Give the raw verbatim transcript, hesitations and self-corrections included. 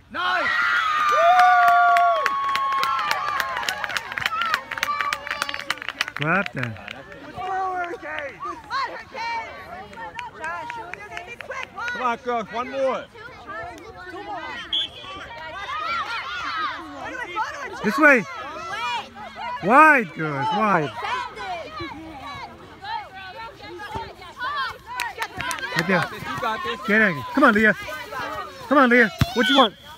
Nice! Go out there. Come on, girls, one more. This way. Wide, girls, wide. Right there. Get in. Come on, Leah. Come on, Leah. What you want?